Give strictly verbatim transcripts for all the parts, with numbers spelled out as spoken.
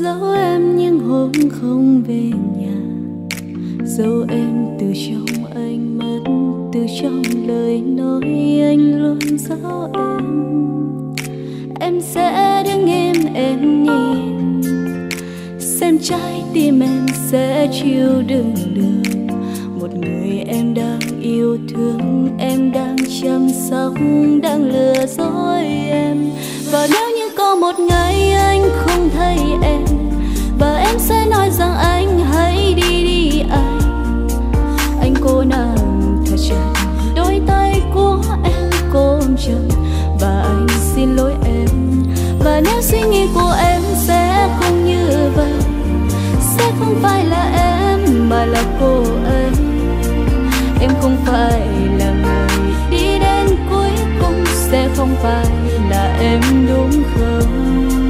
Dẫu em những hôm không về nhà, dẫu em từ trong anh mất, từ trong lời nói anh luôn giấu em. Em sẽ đứng im em nhìn, xem trái tim em sẽ chịu đựng được một người em đang yêu thương, em đang chăm sóc, đang lừa dối em. Và nếu như có một ngày anh không thấy em, và em sẽ nói rằng anh hãy đi đi anh. Anh cố nàng thật chặt đôi tay của em ôm chặt, và anh xin lỗi em. Và nếu suy nghĩ của em sẽ không như vậy, sẽ không phải là em mà là cô ấy. Em không phải là người đi đến cuối cùng, sẽ không phải là em đúng không?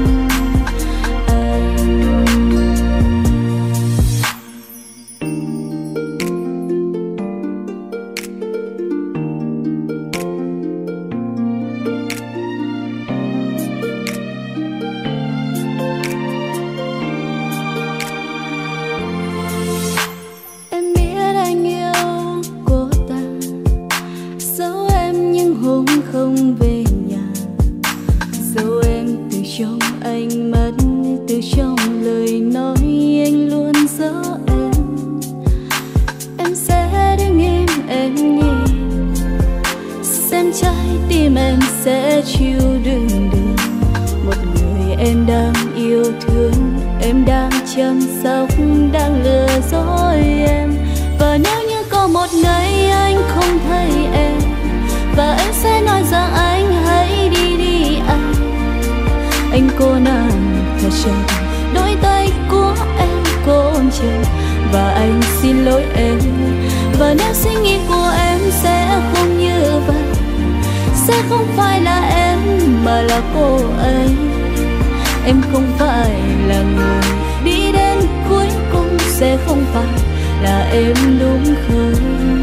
Không về nhà, dẫu em từ trong anh mất, từ trong lời nói anh luôn giấu em. Em sẽ đứng im em nhìn, xem trái tim em sẽ chịu đựng được một người em đang yêu thương, em đang chăm sóc, đang lừa dối em. Và nếu như có một ngày anh không thấy em, và em sẽ nói rằng anh hãy đi đi anh. Anh cô nàng thật chặt đôi tay của em ôm chặt, và anh xin lỗi em. Và nếu suy nghĩ của em sẽ không như vậy, sẽ không phải là em mà là cô ấy. Em không phải là người đi đến cuối cùng, sẽ không phải là em đúng không?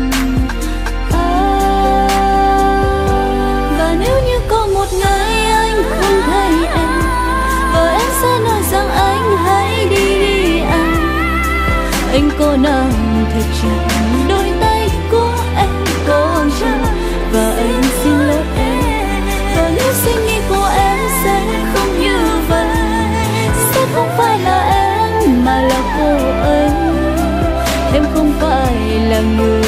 Nếu như có một ngày anh không thấy em, và em sẽ nói rằng anh hãy đi đi anh. Anh cô nàng thật chặt đôi tay của em ôm chặt, và anh xin lỗi em. Và nếu suy nghĩ của em sẽ không như vậy, sẽ không phải là em mà là cô ấy. Em không phải là người